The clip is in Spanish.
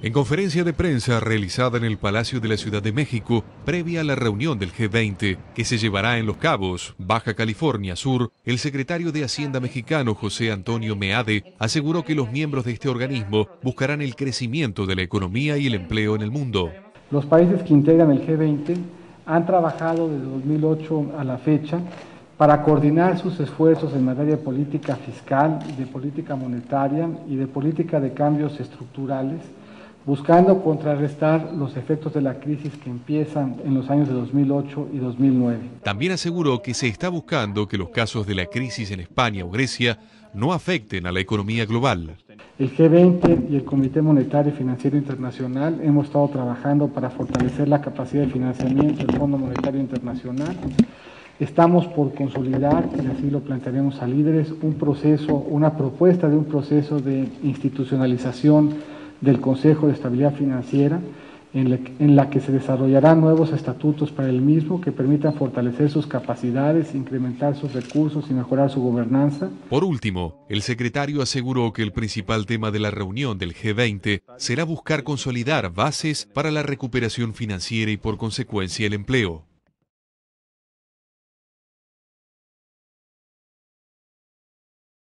En conferencia de prensa realizada en el Palacio de la Ciudad de México, previa a la reunión del G20, que se llevará en Los Cabos, Baja California Sur, el secretario de Hacienda mexicano José Antonio Meade aseguró que los miembros de este organismo buscarán el crecimiento de la economía y el empleo en el mundo. Los países que integran el G20 han trabajado desde 2008 a la fecha para coordinar sus esfuerzos en materia de política fiscal, de política monetaria y de política de cambios estructurales, buscando contrarrestar los efectos de la crisis que empiezan en los años de 2008 y 2009. También aseguró que se está buscando que los casos de la crisis en España o Grecia no afecten a la economía global. El G20 y el Comité Monetario y Financiero Internacional hemos estado trabajando para fortalecer la capacidad de financiamiento del Fondo Monetario Internacional. Estamos por consolidar, y así lo plantearemos a líderes, una propuesta de un proceso de institucionalización del Consejo de Estabilidad Financiera, en la que se desarrollarán nuevos estatutos para el mismo que permitan fortalecer sus capacidades, incrementar sus recursos y mejorar su gobernanza. Por último, el secretario aseguró que el principal tema de la reunión del G20 será buscar consolidar bases para la recuperación financiera y por consecuencia el empleo.